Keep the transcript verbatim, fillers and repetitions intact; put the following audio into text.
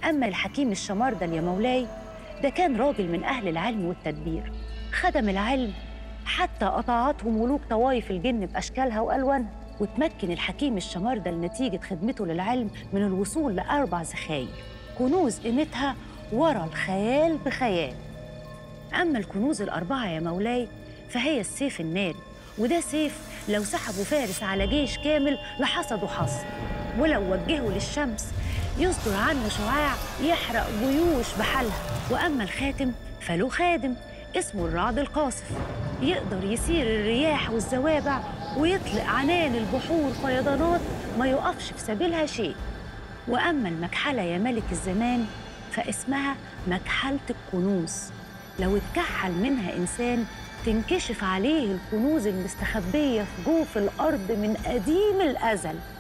أما الحكيم الشمردل يا مولاي، ده كان راجل من أهل العلم والتدبير، خدم العلم حتى أطاعته ملوك طوائف الجن بأشكالها وألوانها. وتمكن الحكيم الشمردل نتيجة خدمته للعلم من الوصول لأربع زخاير، كنوز قيمتها ورا الخيال بخيال. أما الكنوز الأربعة يا مولاي فهي السيف الناري، وده سيف لو سحبوا فارس على جيش كامل لحصدوا حصر، ولو وجهوا للشمس يصدر عنه شعاع يحرق جيوش بحالها. وأما الخاتم فله خادم اسمه الرعد القاصف، يقدر يسير الرياح والزوابع ويطلق عنان البحور فيضانات ما يقفش في سبيلها شيء. وأما المكحلة يا ملك الزمان فاسمها مكحلة الكنوز، لو اتكحل منها إنسان تنكشف عليه الكنوز المستخبية في جوف الأرض من قديم الأزل.